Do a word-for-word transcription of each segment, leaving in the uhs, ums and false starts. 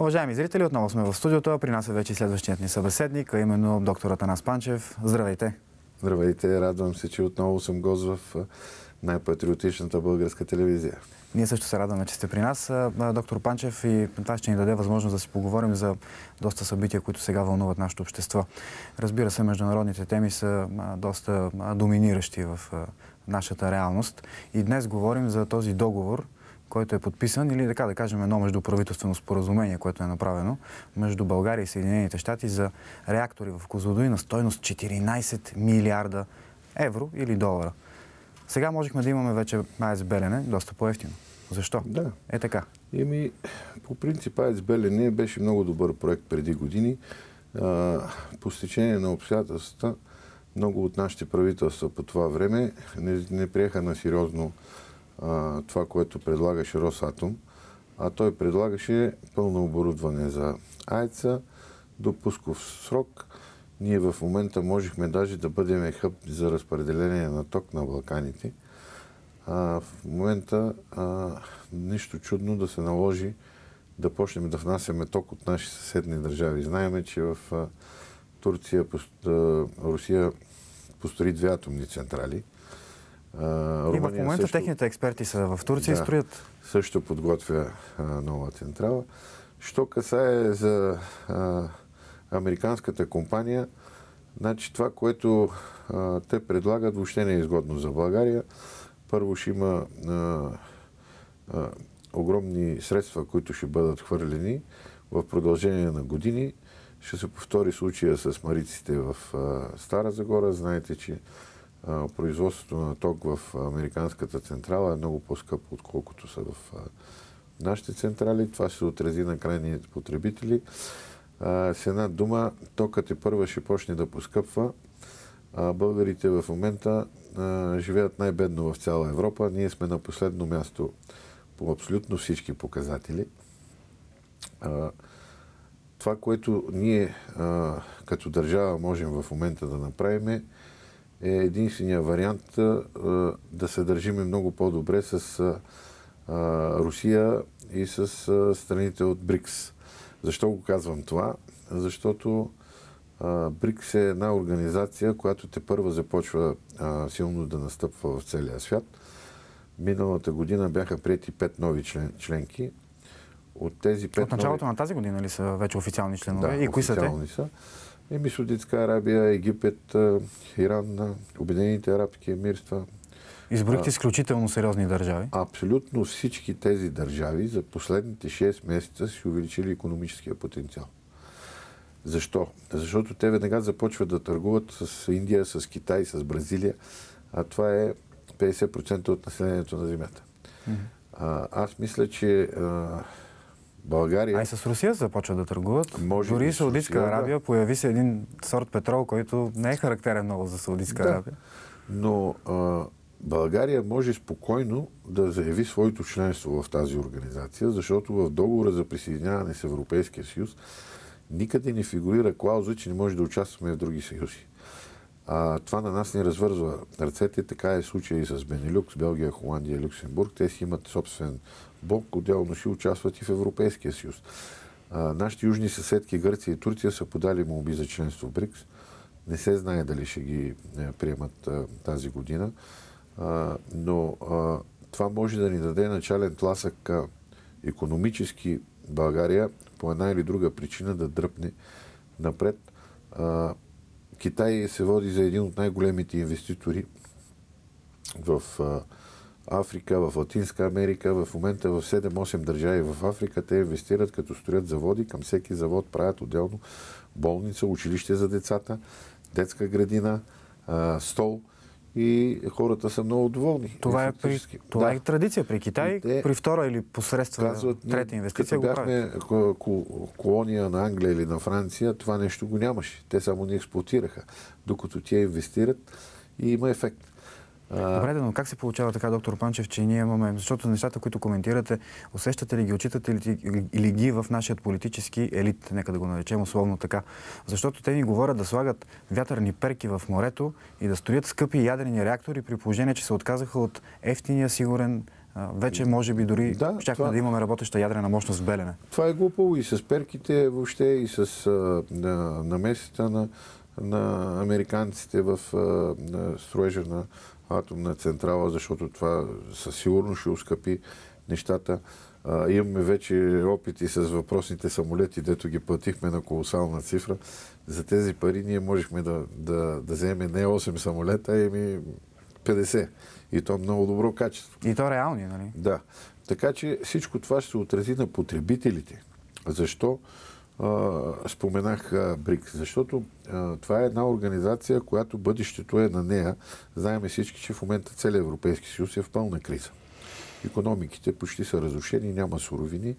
Уважаеми зрители, отново сме в студиото. При нас е вече следващият ни събеседник, а именно доктор Атанас Панчев. Здравейте! Здравейте! Радвам се, че отново съм гост в най-патриотичната българска телевизия. Ние също се радваме, че сте при нас, доктор Панчев, и това ще ни даде възможност да си поговорим за доста събития, които сега вълнуват нашето общество. Разбира се, международните теми са доста доминиращи в нашата реалност. И днес говорим за този договор, който е подписан, или така да кажем едно междуправителствено споразумение, което е направено между България и Съединените щати за реактори в Козлодуй на стойност четиринайсет милиарда евро или долара. Сега можехме да имаме вече АЕЦ Белене доста по-евтино. Защо? Да. Е така. Еми, по принцип АЕЦ Белене беше много добър проект преди години. А, по стечение на обстоятелствата, много от нашите правителства по това време не, не приеха на сериозно а, това, което предлагаше Росатом, а той предлагаше пълно оборудване за АЕЦ-а, допусков срок. Ние в момента можехме даже да бъдем хъб за разпределение на ток на Балканите. А, в момента а, нищо чудно да се наложи да почнем да внасяме ток от наши съседни държави. Знаеме, че в а, Турция, а, Русия построи две атомни централи. А, и в момента също, техните експерти са в Турция да, и строят. Също подготвя а, нова централа. Що касае за а, американската компания, значи това, което а, те предлагат, въобще не е изгодно за България. Първо ще има а, а, огромни средства, които ще бъдат хвърлени в продължение на години. Ще се повтори случая с мариците в а, Стара Загора. Знаете, че а, производството на ток в американската централа е много по-скъпо, отколкото са в а, нашите централи. Това ще се отрази на крайните потребители. А, с една дума, токът е първа ще почне да поскъпва. А, българите в момента а, живеят най-бедно в цяла Европа. Ние сме на последно място по абсолютно всички показатели. А, това, което ние а, като държава можем в момента да направим, е единствения вариант а, да се държиме много по-добре с а, Русия и с а, страните от БРИКС. Защо го казвам това? Защото а, БРИКС е една организация, която тепърва започва а, силно да настъпва в целия свят. Миналата година бяха приети пет нови член, членки. От тези пет От началото нови... на тази година ли са вече официални членове? Да, и кои са те? са. Еми Саудитска Арабия, Египет, Иран, Обединените арабски емирства. Изброихте изключително сериозни държави. Абсолютно всички тези държави за последните шест месеца си увеличили икономическия потенциал. Защо? Защото те веднага започват да търгуват с Индия, с Китай, с Бразилия, а това е петдесет процента от населението на Земята. Mm-hmm. А, аз мисля, че а, България... А и с Русия започват да търгуват. Може Дори и Саудитска Русия, Арабия да. Появи се един сорт петрол, който не е характерен много за Саудитска да, Арабия. Но а, България може спокойно да заяви своето членство в тази организация, защото в договора за присъединяване с Европейския съюз никъде не фигурира клауза, че не може да участваме в други съюзи. А, това на нас не развързва ръцете. Така е случай и с Бенелюкс, Белгия, Холандия, Люксембург. Те си имат собствен блок, отделно ще участват и в Европейския съюз. А, нашите южни съседки Гърция и Турция са подали молби за членство в БРИКС. Не се знае дали ще ги е, приемат а, тази година. А, но а, това може да ни даде начален тласък а, икономически България по една или друга причина да дръпне напред. А, Китай се води за един от най-големите инвеститори в а, Африка, в Латинска Америка. В момента в седем-осем държави в Африка те инвестират, като строят заводи. Към всеки завод правят отделно болница, училище за децата, детска градина, а, стол. И хората са много доволни. Това е, при, това да. е традиция при Китай. Те, при втора или посредства трета инвестиция го правят. Като бяхме колония на Англия или на Франция, това нещо го нямаше. Те само ни експлоатираха, докато тя инвестират и има ефект. Добре, но как се получава така, доктор Панчев, че ние имаме, защото нещата, които коментирате, усещате ли ги, отчитате ли, или ги в нашия политически елит, нека да го наречем условно така. Защото те ни говорят да слагат вятърни перки в морето и да строят скъпи ядрени реактори при положение, че се отказаха от ефтиния, сигурен вече може би дори да, щяхме това... да имаме работеща ядрена мощност в Белене. Това е глупаво и с перките въобще, и с а, на, намесата на, на американците в а, на строежа на атомна централа, защото това със сигурност ще ускъпи нещата. А, имаме вече опити с въпросните самолети, дето ги платихме на колосална цифра. За тези пари ние можехме да, да, да вземем не осем самолета, ами петдесет. И то много добро качество. И то реални, нали? Да. Така че всичко това ще се отрази на потребителите. Защо а, споменах а, БРИКС? Защото а, това е една организация, която бъдещето е на нея. Знаем всички, че в момента целият Европейски съюз е в пълна криза. Икономиките почти са разрушени, няма суровини.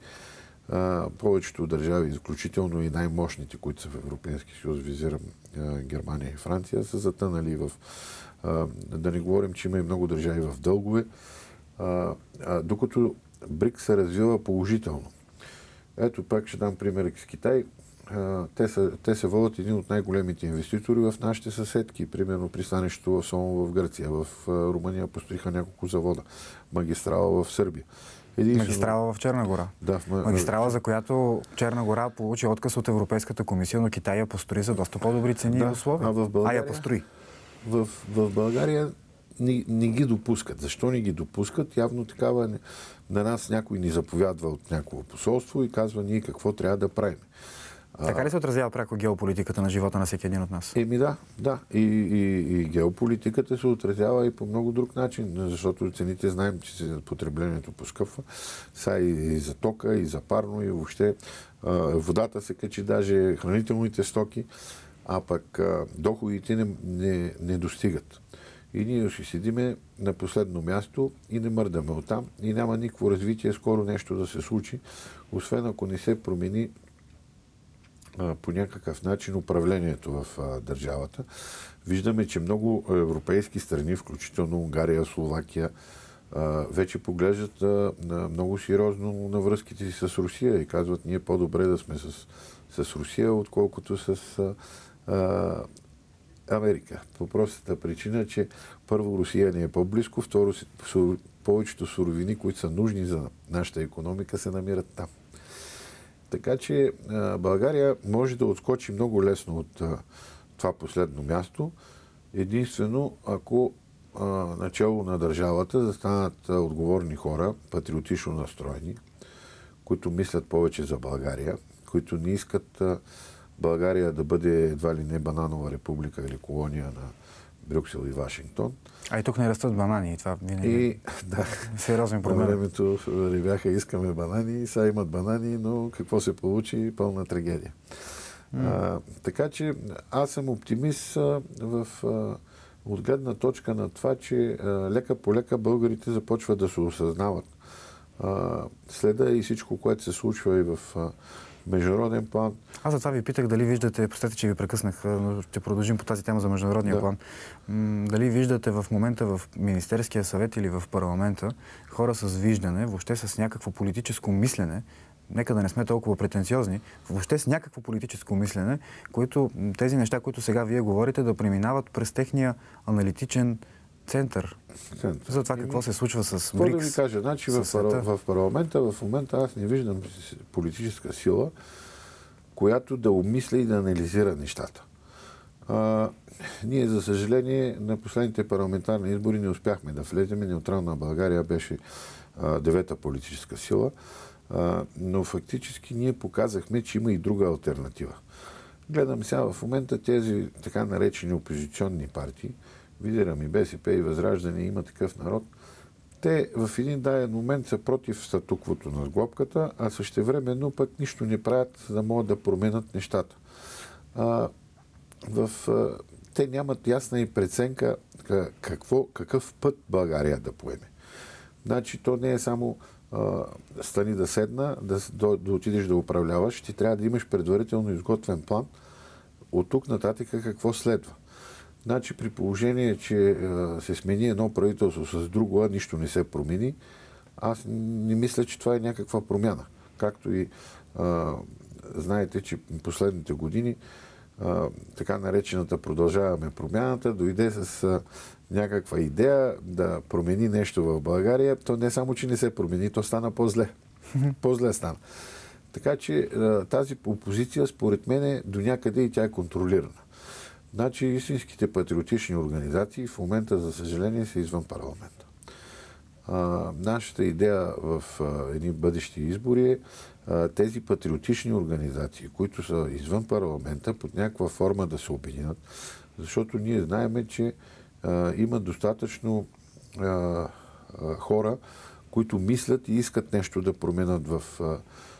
А, повечето държави, изключително и най-мощните, които са в Европейски съюз, визирам а, Германия и Франция, са затънали в... А, да не говорим, че има и много държави в дългове. А, а, докато БРИКС се развива положително. Ето пак ще дам пример с Китай. А, те, са, те се водят един от най-големите инвеститори в нашите съседки. Примерно пристанището в Сомо в Гърция. В а, Румъния построиха няколко завода. Магистрала в Сърбия. Единствено... Магистрала в Черна гора. Да, в... Магистрала, за която Черна гора получи отказ от Европейската комисия, но Китай я построи за доста по-добри цени да, и условия. А, в България... а я построи. В, в България не, не ги допускат. Защо не ги допускат? Явно такава на нас някой ни заповядва от някакво посолство и казва ние какво трябва да правим. Така ли се отразява пряко геополитиката на живота на всеки един от нас? Еми да, да. И, и, и геополитиката се отразява и по много друг начин, защото цените знаем, че потреблението поскъпва. Са и, и за тока, и за парно, и въобще а, водата се качи, даже хранителните стоки, а пък а, доходите не, не, не достигат. И ние ще седиме на последно място и не мърдаме оттам и няма никакво развитие, скоро нещо да се случи, освен ако не се промени а, по някакъв начин управлението в а, държавата. Виждаме, че много европейски страни, включително Унгария, Словакия, а, вече поглеждат а, на много сериозно на връзките си с Русия и казват, ние по-добре да сме с, с Русия, отколкото с а, а, Америка. По простата причина, че първо Русия ни е по-близко, второ повечето суровини, които са нужни за нашата икономика, се намират там. Така че България може да отскочи много лесно от това последно място, единствено ако начало на държавата застанат отговорни хора, патриотично настроени, които мислят повече за България, които не искат България да бъде едва ли не бананова република или колония на Брюксел и Вашингтон. А и тук не растат банани. И това винаги и, да, сериозен проблем. На времето ревяха, искаме банани, сега имат банани, но какво се получи? Пълна трагедия. Mm. А, така че аз съм оптимист а, в, а, от гледна точка на това, че а, лека по лека българите започват да се осъзнават. А, следа и всичко, което се случва и в а, международен план. Аз за това ви питах дали виждате, простете, че ви прекъснах, но ще продължим по тази тема за международния да. план. М- дали виждате в момента в Министерския съвет или в парламента хора с виждане, въобще с някакво политическо мислене, нека да не сме толкова претенциозни, въобще с някакво политическо мислене, които тези неща, които сега вие говорите, да преминават през техния аналитичен център. център. За това какво се случва с БРИКС. Какво да ви кажа? Значи в, в парламента в момента аз не виждам политическа сила, която да обмисля и да анализира нещата. А, ние, за съжаление, на последните парламентарни избори не успяхме да влезем. Неутрална България беше а, девета политическа сила, а, но фактически ние показахме, че има и друга алтернатива. Гледам сега в момента тези така наречени опозиционни партии, визирам и БСП, и Възраждане, има такъв народ. Те в един даден момент са против статуквото на сглобката, а същевременно пък нищо не правят, за да могат да променят нещата. А, в, а, те нямат ясна и преценка какво, какъв път България да поеме. Значи то не е само а, стани да седна, да, да, да отидеш да управляваш, ти трябва да имаш предварително изготвен план от тук нататък какво следва. Значи при положение, че а, се смени едно правителство с друго, а нищо не се промени, аз не мисля, че това е някаква промяна. Както и а, знаете, че последните години а, така наречената продължаваме промяната, дойде с а, някаква идея да промени нещо в България, то не само, че не се промени, то стана по-зле. По-зле стана. Така че тази опозиция, според мен, до някъде и тя е контролирана. Значи истинските патриотични организации в момента, за съжаление, са извън парламента. А, нашата идея в а, едни бъдещи избори е а, тези патриотични организации, които са извън парламента, под някаква форма да се обединят, защото ние знаем, че а, има достатъчно а, а, хора, които мислят и искат нещо да променят в, а,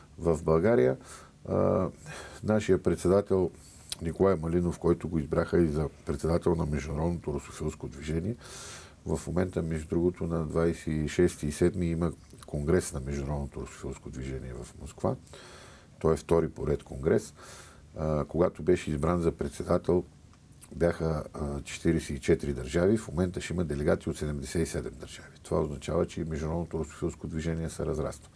в България. А, нашия председател Николай Малинов, който го избраха и за председател на Международното русофилско движение, в момента, между другото, на двадесет и шести и седми има конгрес на Международното русофилско движение в Москва. Той е втори поред конгрес. А, когато беше избран за председател, бяха а, четиридесет и четири държави. В момента ще има делегати от седемдесет и седем държави. Това означава, че и Международното русофилско движение се разраства.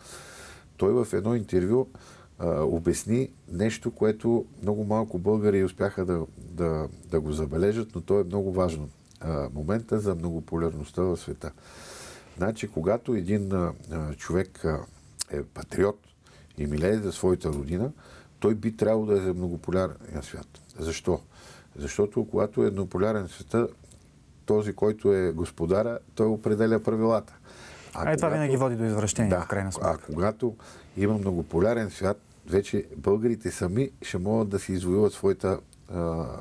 Той в едно интервю а, обясни нещо, което много малко българи успяха да, да, да го забележат, но то е много важно. Момента за многополярността в света. Значи, когато един а, човек а, е патриот и милее за своята родина, той би трябвало да е за многополярен свят. Защо? Защото когато е еднополярен света, този, който е господара, той определя правилата. А, а когато, това винаги води до извращение, да, в крайна сметка. А когато има многополярен свят, вече българите сами ще могат да си извоюват своята а,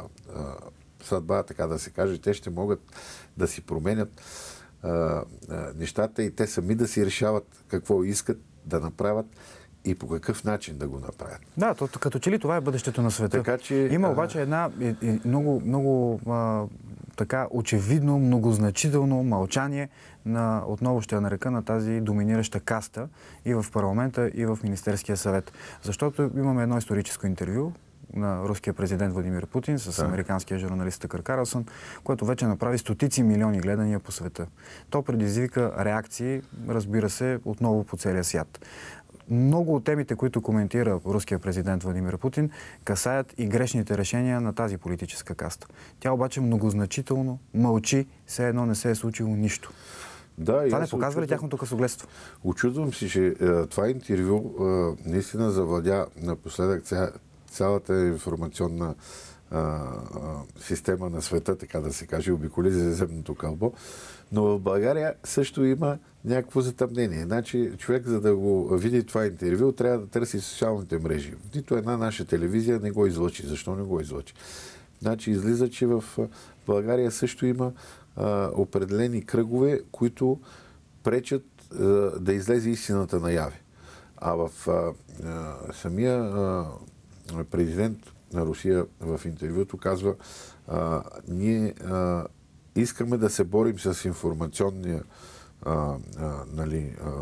а, съдба, така да се каже. Те ще могат да си променят а, а, нещата и те сами да си решават какво искат да направят и по какъв начин да го направят. Да, то, като че ли това е бъдещето на света. Така, че, Има обаче една и, и, много, много а, така очевидно, многозначително мълчание на, отново ще я нарека, на тази доминираща каста и в парламента, и в Министерския съвет. Защото имаме едно историческо интервю на руския президент Владимир Путин с да. американския журналист Такър Карлсън, което вече направи стотици милиони гледания по света. То предизвика реакции, разбира се, отново по целия свят. Много от темите, които коментира руския президент Владимир Путин, касаят и грешните решения на тази политическа каста. Тя обаче многозначително мълчи, все едно не се е случило нищо. Да, това не показва ли тяхното късогледство? Очудвам си, че е, това интервю е, наистина завладя напоследък ця, цялата информационна е, е, система на света, така да се каже, обиколи за земното кълбо. Но в България също има някакво затъмнение. Значи човек, за да го види това интервю, трябва да търси социалните мрежи. Нито една наша телевизия не го излъчи. Защо не го излъчи? Значи излиза, че в България също има а, определени кръгове, които пречат а, да излезе истината наяве. А в а, а, самия а, президент на Русия в интервюто казва, а, ние а, искаме да се борим с информационния а, а, нали, а,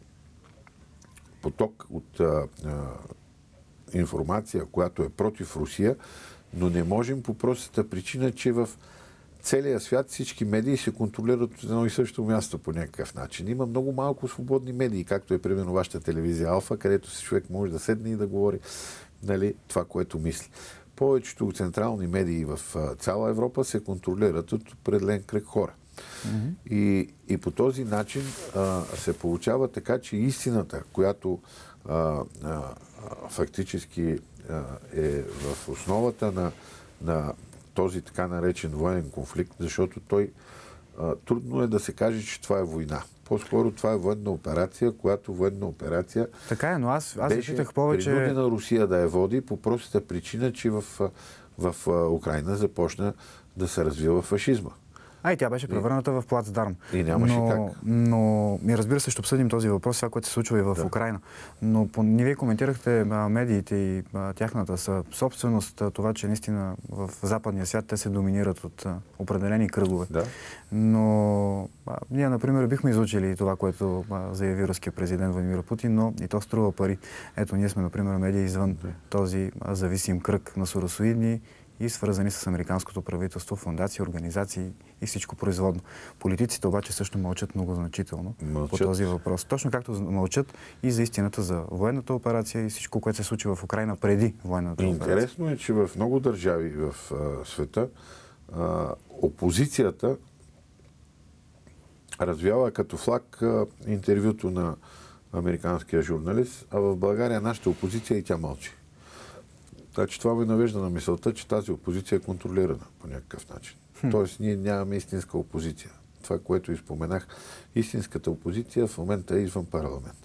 поток от а, а, информация, която е против Русия, но не можем по простата причина, че в целия свят всички медии се контролират от едно и също място по някакъв начин. Има много малко свободни медии, както е примерно вашата телевизия Алфа, където си човек може да седне и да говори, нали, това, което мисли. Повечето централни медии в цяла Европа се контролират от определен кръг хора. Mm-hmm. И, и по този начин а, се получава така, че истината, която а, а, фактически а, е в основата на, на този така наречен военен конфликт, защото той а, трудно е да се каже, че това е война. По-скоро това е военна операция, която военна операция така е, но аз, аз беше питах повече... принудена Русия да я води по простата причина, че в, в, в Украйна започна да се развива фашизма. А и тя беше превърната в плацдарм. И нямаше но, как. Но, ми разбира се, ще обсъдим този въпрос, това, което се случва и в да. Украйна. Но по, не вие коментирахте а, медиите и а, тяхната са собственост, а, това, че наистина в западния свят те се доминират от а, определени кръгове. Да. Но а, ние, например, бихме изучили това, което а, заяви руския президент Владимир Путин, но и то струва пари. Ето, ние сме, например, медии извън да. този а, зависим кръг на соросоидни и свързани с американското правителство, фондации, организации и всичко производно. Политиците обаче също мълчат много значително мълчат. по този въпрос. Точно както мълчат и за истината за военната операция и всичко, което се случи в Украйна преди военната Интересно операция. Интересно е, че в много държави в а, света а, опозицията развяла като флаг интервюто на американския журналист, а в България нашата опозиция и тя мълчи. Така че това ме навежда на мисълта, че тази опозиция е контролирана по някакъв начин. Хм. Тоест ние нямаме истинска опозиция. Това, което изпоменах, истинската опозиция в момента е извън парламента.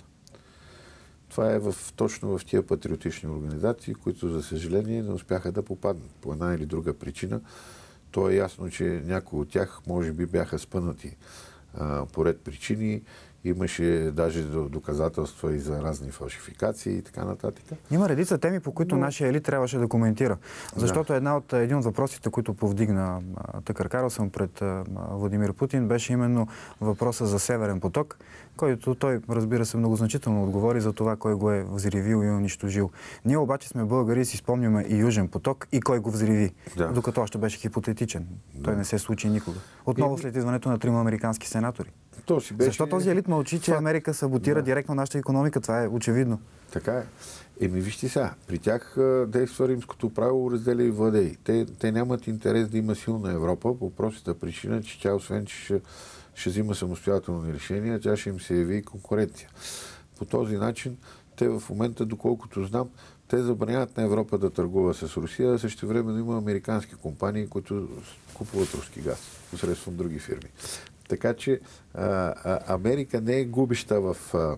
Това е в, точно в тия патриотични организации, които, за съжаление, не успяха да попаднат по една или друга причина. То е ясно, че някои от тях може би бяха спънати а, по ред причини. Имаше даже доказателства и за разни фалшификации и така нататък. Има редица теми, по които Но... нашия елит трябваше да коментира. Защото да. една от, един от въпросите, които повдигна Тъкър Карлсън пред а, Владимир Путин, беше именно въпроса за Северен поток, който той, разбира се, много значително отговори за това, кой го е взривил и унищожил. Ние обаче сме българи и си спомняме и Южен поток и кой го взриви, да. докато още беше хипотетичен. Да. Той не се случи никога. Отново и... след идването на трима американски сенатори. То си беше... Защо този елит мълчи, че Америка саботира да. директно нашата икономика? Това е очевидно. Така е. Еми вижте сега, при тях действа римското правило разделя и владей. Те, те нямат интерес да има силна Европа по простата причина, че тя освен, че ще, ще взима самостоятелни решения, тя ще им се яви конкуренция. По този начин те в момента, доколкото знам, те забраняват на Европа да търгува с Русия, а също време има американски компании, които купуват руски газ посредством други фирми. Така че а, а, Америка не е губища в, а,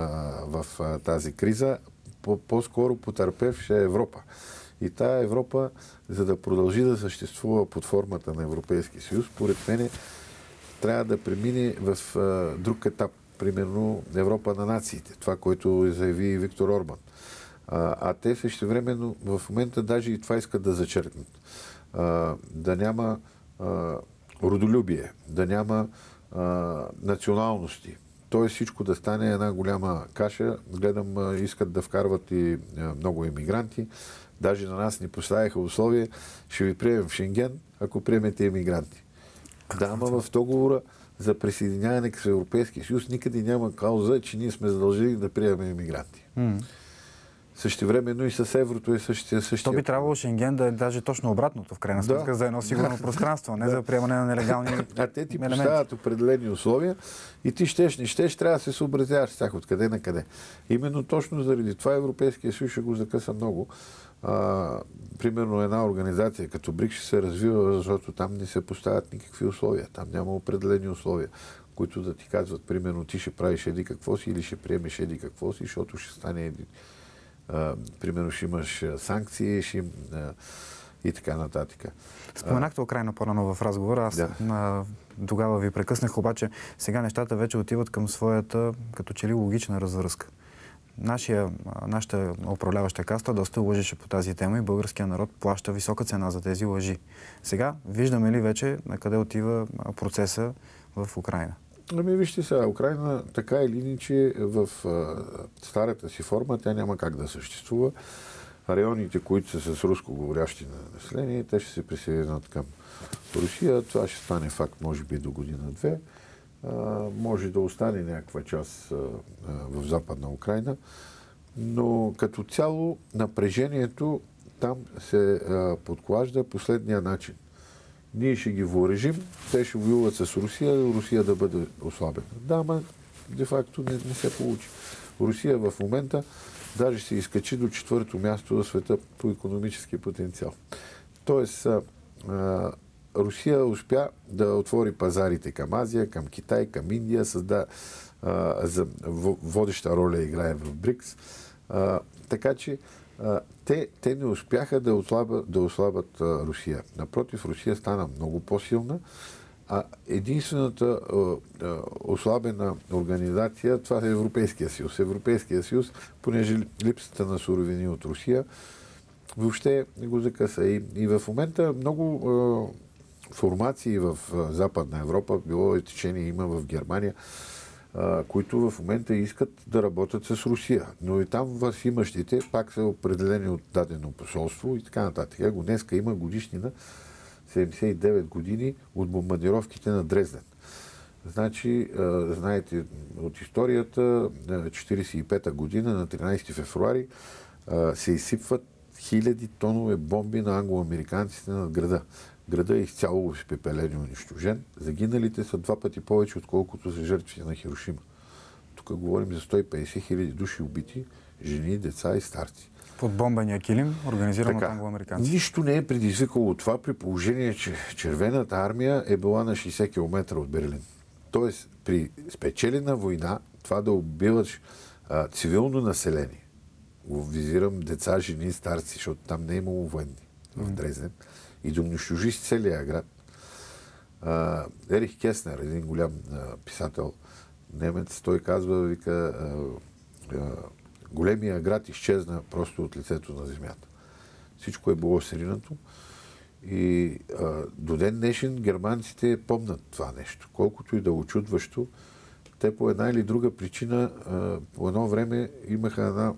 в а, тази криза, по, по-скоро потърпевша е Европа. И тая Европа, за да продължи да съществува под формата на Европейски съюз, според мен трябва да премине в а, друг етап, примерно Европа на нациите, това, което заяви Виктор Орбан. А, а те същевременно в момента даже и това искат да зачеркнат. А, да няма а, родолюбие, да няма а, националности. Тоест всичко да стане една голяма каша. Гледам, а, искат да вкарват и а, много емигранти. Даже на нас ни поставяха условия, ще ви приемем в Шенген, ако приемете емигранти. Да, ама в договора за присъединяване към Европейския съюз никъде няма кауза, че ние сме задължили да приемем емигранти. Mm. Същевременно и с еврото е същия същия. То би трябвало Шенген да е даже точно обратното, в крайна сметка, да. за едно сигурно да. пространство, не да. за приемане на нелегални елементи. А те ти поставят определени условия и ти щеш, не щеш, трябва да се съобразяваш с тях откъде на къде. Именно точно заради това Европейския съюз ще го закъса много. А, примерно една организация като БРИКС ще се развива, защото там не се поставят никакви условия. Там няма определени условия, които да ти казват, примерно, ти ще правиш еди какво си или ще приемеш еди какво си, защото ще стане еди. Uh, примерно ще имаш санкции ще им, uh, и така нататък. Споменахте Украйна по-рано в разговора. Аз да. uh, тогава ви прекъснах, обаче сега нещата вече отиват към своята като че ли логична развръзка. Нашия, нашата управляваща каста доста лъжеше по тази тема и българския народ плаща висока цена за тези лъжи. Сега виждаме ли вече на къде отива процеса в Украйна? Ами вижте сега, Украйна така или иначе в а, старата си форма тя няма как да съществува. Районите, които са с руско говорящи на население, те ще се присъединят към Русия. Това ще стане факт, може би, до година-две. Може да остане някаква част а, а, в Западна Украйна. Но като цяло напрежението там се а, подклажда последния начин. Ние ще ги въоръжим, те ще воюват с Русия, Русия да бъде ослабена. Да, ама де-факто не, не се получи. Русия в момента даже се изкачи до четвърто място в света по икономически потенциал. Тоест, а, а, Русия успя да отвори пазарите към Азия, към Китай, към Индия, създа а, за водеща роля играе в БРИКС. А, така че а, те, те не успяха да ослабят, да ослабят а, Русия. Напротив, Русия стана много по-силна, а единствената а, а, ослабена организация, това е Европейския съюз. Европейския съюз, понеже липсата на суровини от Русия, въобще не го закъса. И, и в момента много а, формации в а, Западна Европа, било и течение има в Германия, а, които в момента искат да работят с Русия. Но и там в имащите пак са определени от дадено посолство и така нататък. Его днеска има годишнина седемдесет и девет години от бомбардировките на Дрезден. Значи, а, знаете от историята, четиридесет и пета година, на тринадесети февруари, а, се изсипват хиляди тонове бомби на англо-американците над града. Града е изцяло изпепелен и унищожен. Загиналите са два пъти повече, отколкото са жертвите на Хирошима. Тук говорим за сто и петдесет хиляди души убити, жени, деца и старци. Под бомбения килим, организиран от Така, англоамериканци. нищо не е предизвикало това, при положение, че Червената армия е била на шейсет километра от Берлин. Тоест, при спечелена война, това да убиваш а, цивилно население, визирам деца, жени, старци, защото там не е имало военни в Дрезден, и да унищожиш целия град. А, Ерих Кеснер, един голям а, писател немец, той казва, вика, а, а, големия град изчезна просто от лицето на земята. Всичко е било сринато и а, до ден днешен германците помнят това нещо. Колкото и да е очудващо, те по една или друга причина а, по едно време имаха една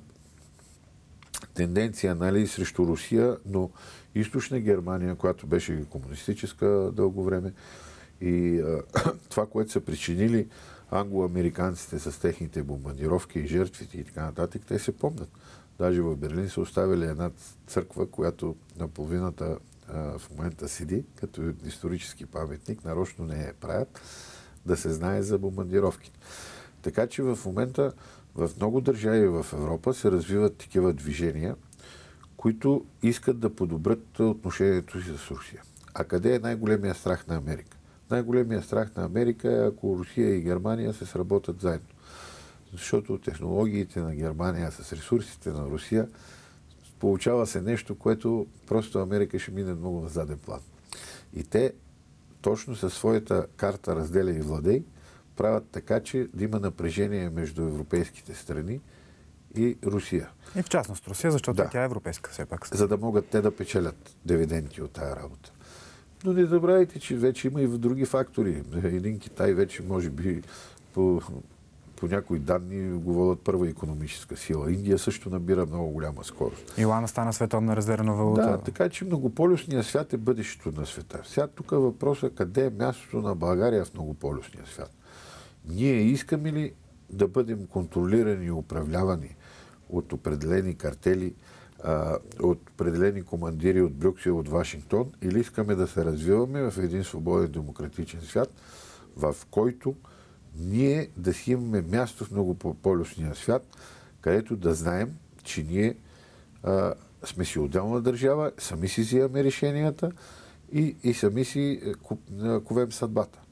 тенденция, нали, срещу Русия, но източна Германия, която беше комунистическа дълго време, и а, това, което са причинили англо-американците с техните бомбардировки и жертвите и така нататък, те се помнят. Даже в Берлин са оставили една църква, която на половината а, в момента седи, като исторически паметник, нарочно не я правят, да се знае за бомбардировките. Така че в момента в много държави в Европа се развиват такива движения, които искат да подобрят отношението си с Русия. А къде е най-големия страх на Америка? Най-големия страх на Америка е, ако Русия и Германия се сработят заедно. Защото технологиите на Германия с ресурсите на Русия получава се нещо, което просто Америка ще мине много на заден план. И те точно със своята карта разделя и владей правят така, че да има напрежение между европейските страни и Русия. И в частност Русия, защото Да. тя е европейска все пак. За да могат те да печелят дивиденти от тая работа. Но не забравяйте, че вече има и в други фактори. Един Китай вече, може би, по, по някои данни го водят първа икономическа сила. Индия също набира много голяма скорост. Илана стана световна резервна валута. Да, така че многополюсният свят е бъдещето на света. Сега тук въпросът е къде е мястото на България в многополюсния свят. Ние искаме ли да бъдем контролирани и управлявани от определени картели, а, от определени командири от Брюксел, от Вашингтон, или искаме да се развиваме в един свободен демократичен свят, в който ние да си имаме място в многополюсния свят, където да знаем, че ние а, сме си отделна държава, сами си взимаме решенията и, и сами си ковем съдбата.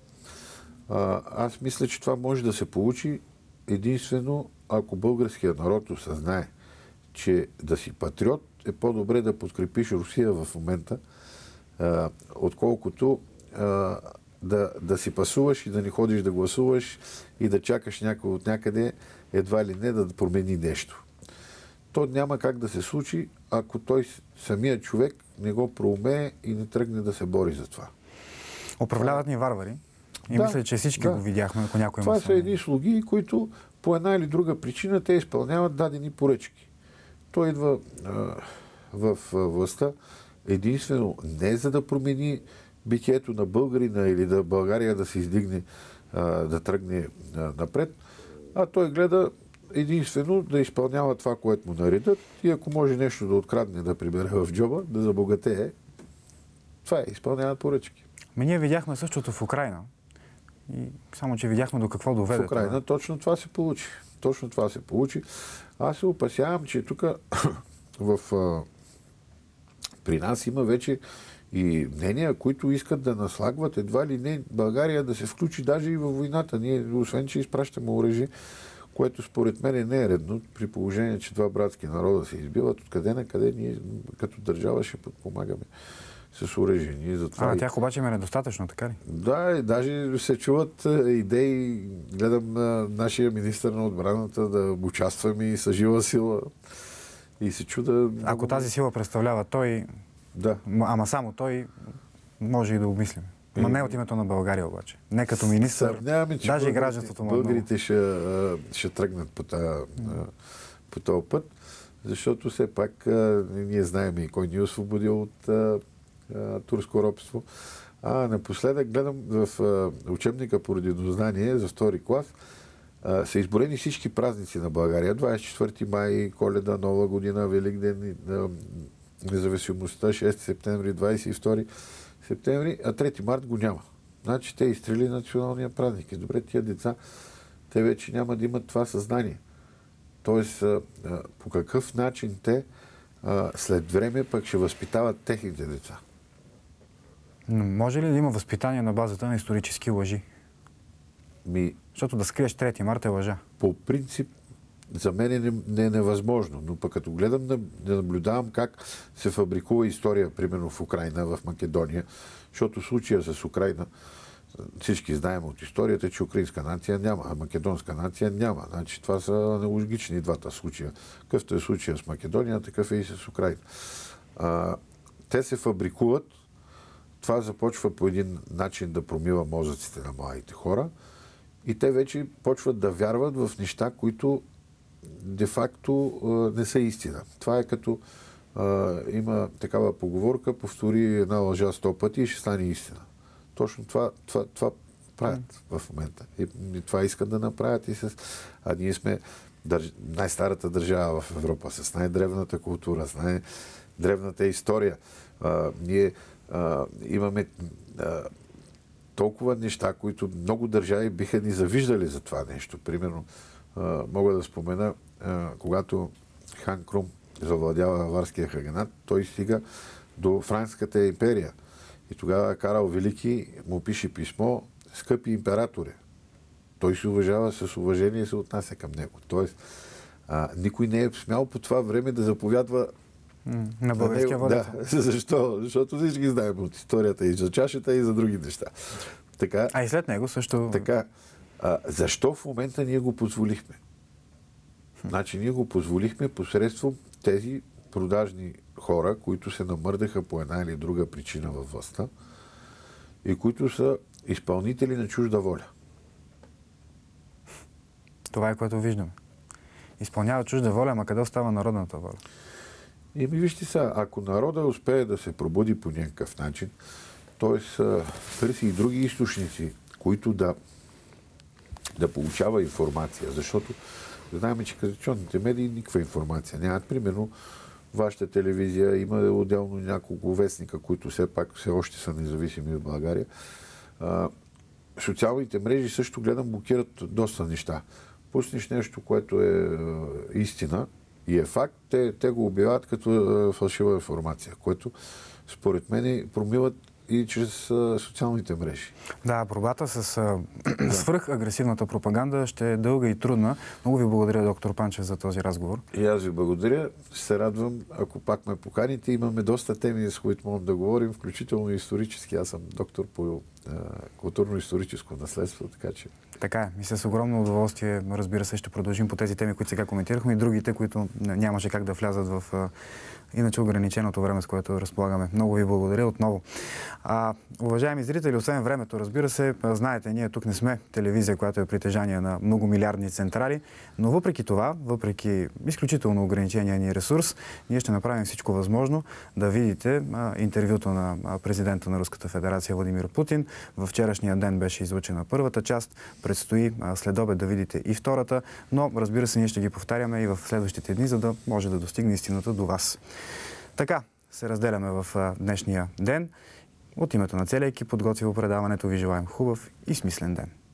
А, аз мисля, че това може да се получи единствено, ако българският народ осъзнае, че да си патриот е по-добре да подкрепиш Русия в момента, а, отколкото а, да, да си пасуваш и да не ходиш да гласуваш и да чакаш някой от някъде едва ли не да промени нещо. То няма как да се случи, ако той, самият човек, не го проумее и не тръгне да се бори за това. Управляват ни варвари. И Да, мисля, че всички да. го видяхме, ако някой Това има са съмнение. едни слуги, които по една или друга причина те изпълняват дадени поръчки. Той идва а, в а, властта единствено не за да промени битието на българина или да България да се издигне, а, да тръгне а, напред, а той гледа единствено да изпълнява това, което му наредят, и ако може нещо да открадне, да прибере в джоба, да забогатее, това е, изпълняват поръчки. Ами ние видяхме същото в Украйна. И само, че видяхме до какво доведе. В Украйна това. точно това се получи. Точно това се получи. Аз се опасявам, че тук в, а, при нас има вече и мнения, които искат да наслагват едва ли не България да се включи даже и във войната. Ние, освен че изпращаме оръжие, което според мен не е редно, при положение, че два братски народа се избиват, откъде на къде ние като държава ще подпомагаме с оръжие. Ние затова А, и... тях обаче им е недостатъчно, така ли? Да, и даже се чуват идеи. Гледам на нашия министър на отбраната да участваме и с жива сила. И се чуда... Ако тази сила представлява той, Да. м- ама само той, може и да обмислим. Ма не от името на България обаче. Не като министър, Съмняваме, че даже и българите- гражданството му е много. българите ще, а, ще тръгнат по, тая, а, по този път, защото все пак а, ние знаем и кой ни е освободил от а, а, турско робство. А напоследък гледам в а, учебника по родинознание за втори клас, а, са изборени всички празници на България. двадесет и четвърти май, Коледа, Нова година, Великден, а, независимостта, шести септември, двадесет и втори септември, а трети март го няма. Значи те изстрели националния празник. И добре, тия деца, те вече няма да имат това съзнание. Тоест, а, а, по какъв начин те а, след време пък ще възпитават техните деца. Но може ли да има възпитание на базата на исторически лъжи? Ми, Защото да скриеш трети март е лъжа. по принцип, за мен е не, не е невъзможно. Но пък като гледам да, да наблюдавам как се фабрикува история, примерно в Украйна, в Македония, защото случая с Украйна, всички знаем от историята, че украинска нация няма, а македонска нация няма. Значи това са аналогични двата случая. Какъвто е случая с Македония, такъв е и с Украйна. А, те се фабрикуват, това започва по един начин да промива мозъците на младите хора и те вече почват да вярват в неща, които де-факто не са истина. Това е като а, има такава поговорка, повтори една лъжа сто пъти и ще стане истина. Точно това, това, това правят в момента. И, и това искат да направят и с... А ние сме държ... най-старата държава в Европа, с най-древната култура, с най-древната история. А, ние а, имаме а, толкова неща, които много държави биха ни завиждали за това нещо. Примерно, а, мога да спомена, а, когато Хан Крум завладява аварския хаганат, той стига до Франската империя. И тогава Карл Велики му пише писмо: скъпи императоре. Той се уважава, с уважение се отнася към него. Тоест, а, никой не е смял по това време да заповядва на българския владетел. Да. Защо? Защото всички знаем от историята и за чашата, и за други неща. Така, а и след него също... Така, а, защо в момента ние го позволихме? Значи ние го позволихме посредством тези продажни хора, които се намърдаха по една или друга причина във властта и които са изпълнители на чужда воля. Това е което виждаме. Изпълнява чужда воля, ама къде остава народната воля? И ми вижте сега, ако народа успее да се пробуди по някакъв начин, т.е. търси и други източници, които да, да получава информация, защото знаем, че традиционните медии никаква информация нямат. Примерно, вашата телевизия има отделно няколко вестника, които все пак все още са независими в България. А, социалните мрежи също, гледам, блокират доста неща. Пуснеш нещо, което е а, истина и е факт, те, те го обявяват като а, фалшива информация, което според мен промиват и чрез а, социалните мрежи. Да, борбата с а, свръхагресивната пропаганда ще е дълга и трудна. Много ви благодаря, доктор Панчев, за този разговор. И аз ви благодаря. Се радвам, ако пак ме поканите. Имаме доста теми, с които можем да говорим, включително и исторически. Аз съм доктор по а, културно-историческо наследство, така че... Така е. И с огромно удоволствие, разбира се, ще продължим по тези теми, които сега коментирахме, и другите, които нямаше как да влязат в а, иначе ограниченото време, с което разполагаме. Много ви благодаря отново. А, уважаеми зрители, освен времето, разбира се, знаете, ние тук не сме телевизия, която е притежание на многомилиардни централи, но въпреки това, въпреки изключително ограничения ни ресурс, ние ще направим всичко възможно да видите а, интервюто на а, президента на Руската федерация Владимир Путин. Във вчерашния ден беше излъчена първата част, предстои а, след обед да видите и втората, но разбира се, ние ще ги повтаряме и в следващите дни, за да може да достигне истината до вас. Така се разделяме в а, днешния ден. От името на целия екип, подготвил предаването, ви желаем хубав и смислен ден.